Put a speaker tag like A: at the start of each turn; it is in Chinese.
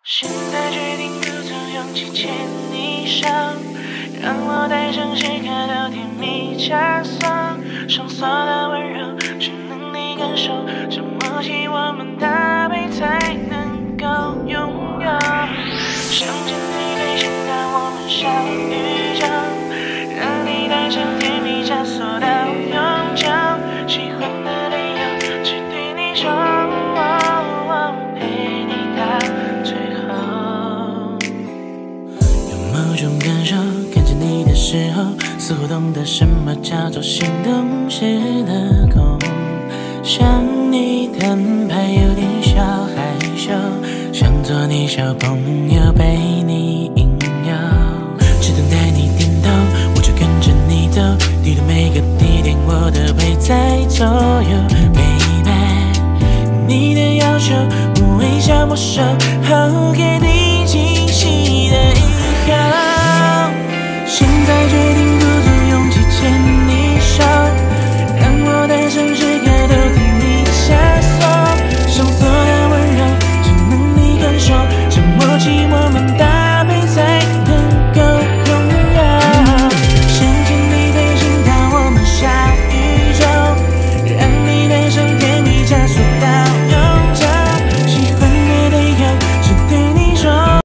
A: 现在决定鼓足勇气牵你手，让我带上时刻都甜蜜枷锁，上锁的温柔只能你感受，这默契我们搭配才能够拥有。想见你飞行到我们小宇宙，让你带上甜蜜枷锁到永久，喜欢的理由只对你说，陪你到最后。有某种感受，看见你的时候，似乎懂得什么叫做心动时的空。向你摊牌有点小害羞，想做你小朋友被你引诱，只等待你点头，我就跟着你走，你的每个地点我都陪在左右 ，baby， 你的要求我微笑没收，好给你。